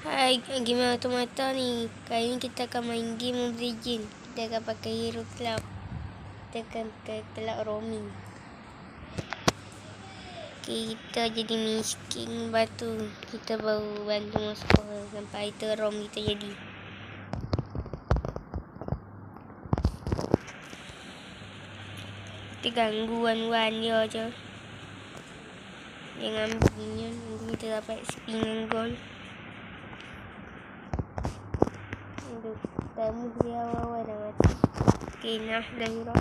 Hai, game automata ni. Kali ni kita akan main game Mobile Legends. Kita akan pakai Hero Club. Kita akan ke Club Roaming. Okay, kita jadi miskin. Lepas tu kita baru bantu masuk sampai item ROM kita jadi. Kita ganggu wan-wan dia je. Jangan ambil minion. Nanti kita dapat spin dengan gold. Aduh, tamu dia awal-awal dah mati. Okay, nah dah hero.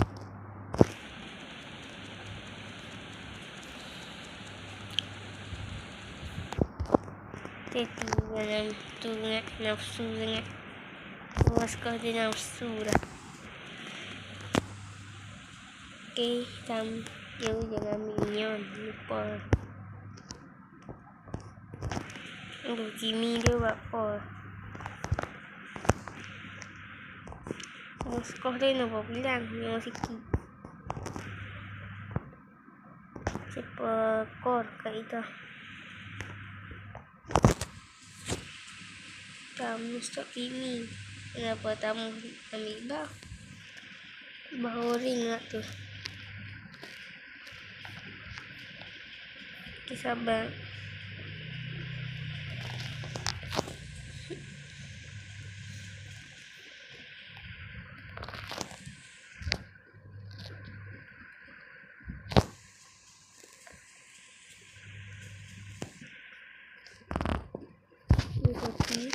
Tapi dalam tu sangat nafsu sangat. Semua skor dia nafsu dah. Okay, jangan ambil minion. Lupa. Aduh, Kimi dia buat apa? Skor dia nak bilang. Yang sikit. Siapa kor kat kita. Tamu stop Kimi. Kenapa tamu ambil bah? Bah ring lah tu. Okay, sabar. Kopi.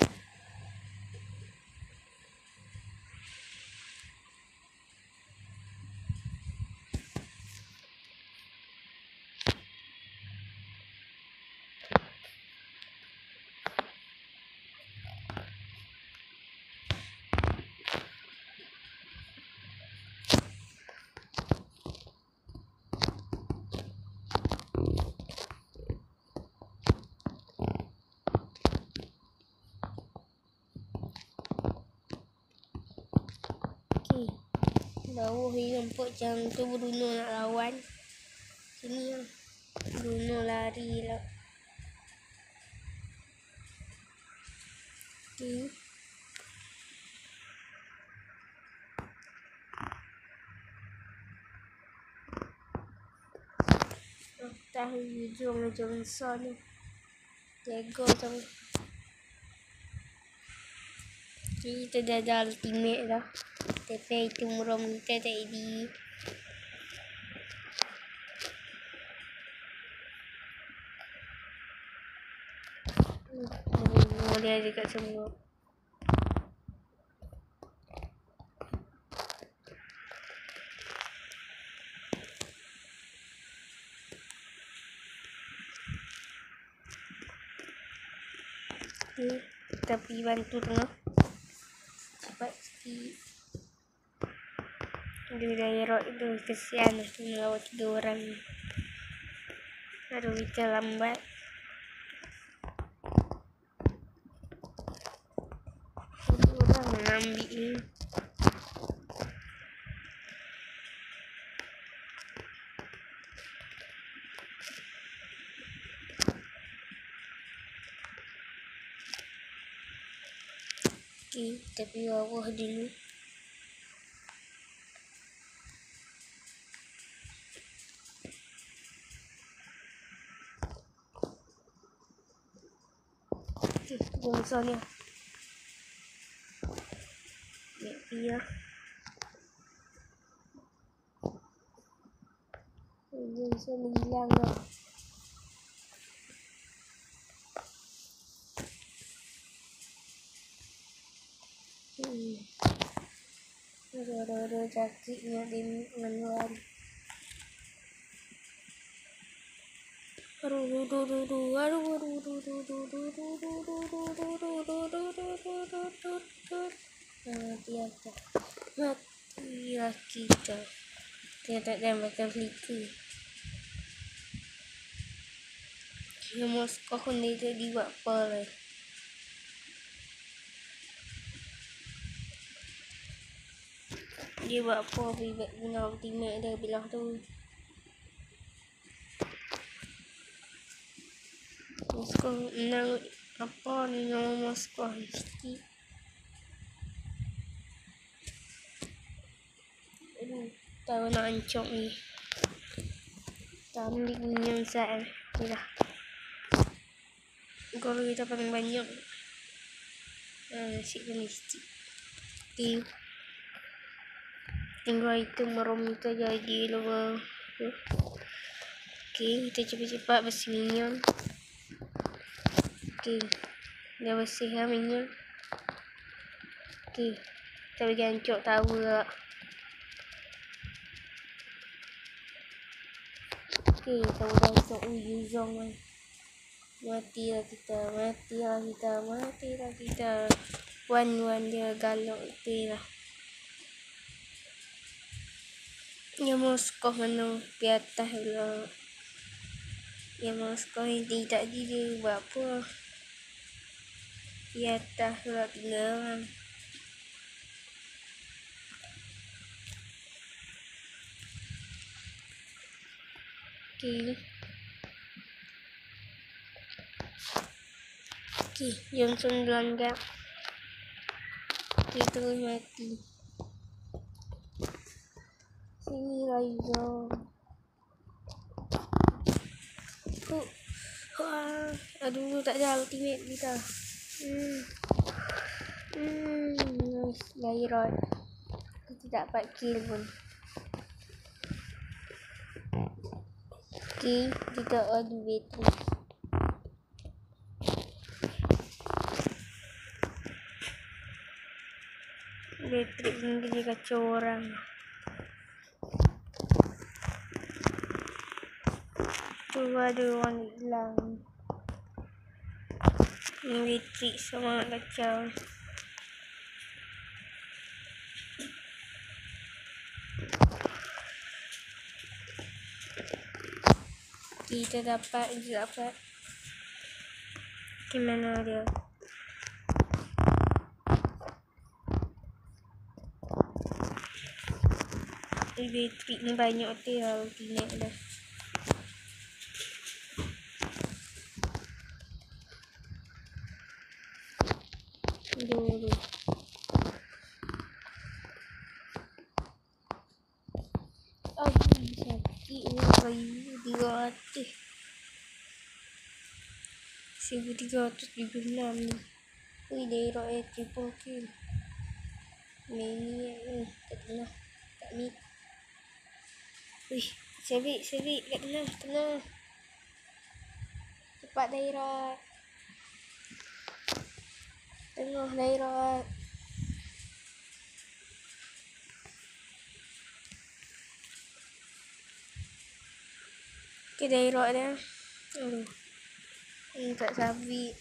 Bawah ni nampak macam tu Bruno nak lawan. Sini lah. Bruno lari lah. Okay. Tahu hujung Johnson ni. Jago macam. Kita dah ada ultimate dah. Tapi item ROM kita tak ada. Dia ada kat semua. Okay, kita pergi bantu tengah. Cepat sikit. Dia dah hero itu kesian lah tu melawat 3 orang. Aduh, kita lambat. Orang nak ambil ni. Okay, kita pergi bawah dulu. Okay, Johnson ni. Dia. Johnson hilang dah. Ada jakitnya di manual. Matilah kita. Tidak ada makan flicker. Semua skor ni jadi buat apa lah. Dia buat apa guna ultimate dia bilang tu. Skor menang Apa ni nama Moskwa sikit. Tahu nak ancok ni. Tak ambil minyak saya. Ni dah. Kalau kita paling banyak. Nasi pun sikit. Okay. Tinggal item merom kita jadi luar. Okay, kita cepat-cepat bersih minyak. Okay. Dah bersih lah minyak. Okay. Kita bagi ancok tahu tak. Okay, tahu dah ancok ujung kan. Matilah kita. Wan dia galak tu lah. Dia Moskov mana di atas pula. Dia Moskov ni tidak dia buat apa. Di atas pula tinggal kan. Okay, Johnson melanggar. Okay, terus mati. Sini Raiza. Aduh, tak ada ultimate kita. Nice, Lairot. Kita tak dapat kill pun. Okay, kita adu battery. Battery ni dia kacau orang. Tu ada orang hilang. Ni battery sama kacau. Kita dapat. Gimana dia? Bateri ni banyak dia ultimate dah. Dulu. Aduh, sakit ni kayu 300. 1336 ni. Ui, daerah triple kill. Maniac ni. Tak pernah. Tak ni. Ui, serik kat tengah. Cepat daerah. Tengah daerah. Okay, daerah dia. Aduh. Ini tak sabit.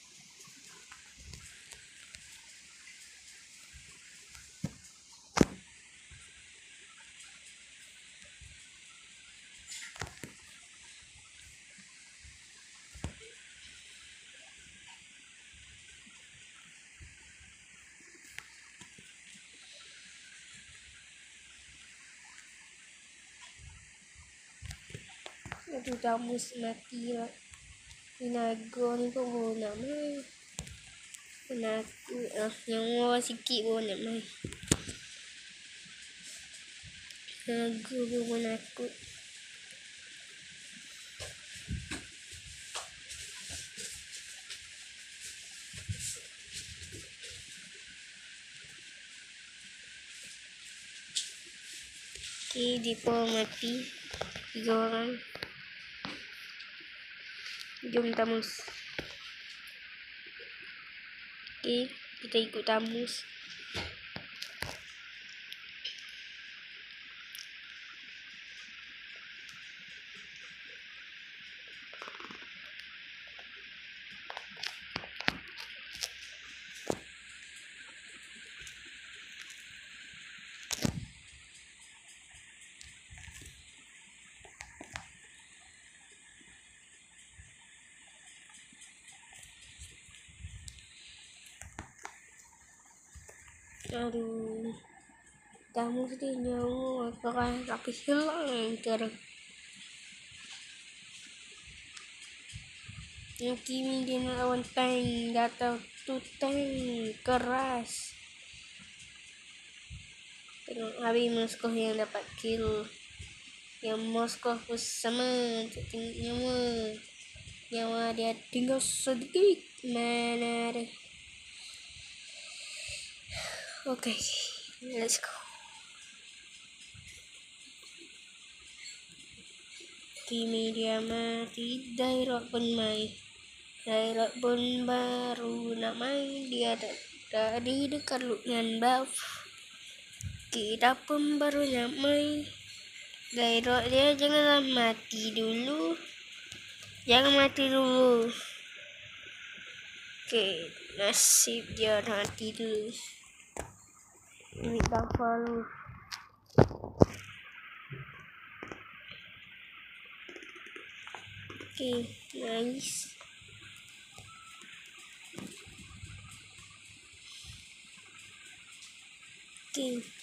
Aduh, Damus mati lah. Naga ni pun baru nak main. Penakut lah. Yang orang sikit baru nak main. Naga pun penakut. Okay, dia pun mati. 3 orang. Jom Damus. Okay, kita ikut Damus. Aduh, Damus dia nyawa orang tapi hilang sekarang. Kimi dia nak lawan tank. Dah tahu tu tank keras. Tengok habis Moskov yang dapat kill. Yang Moskov pun sama. Tengok nyawa. Nyawa dia tinggal sedikit. Mana ada. Okay. Let's go. Kimi dia mati. Dairot pun main. Dairot pun baru nak main. Dia tadi dekat dengan buff. Kita pun baru nak main. Dairot dia janganlah mati dulu. Jangan mati dulu. Okay. Nasib dia mati dulu. Ini buffer dulu. Okay. Nice. Okay.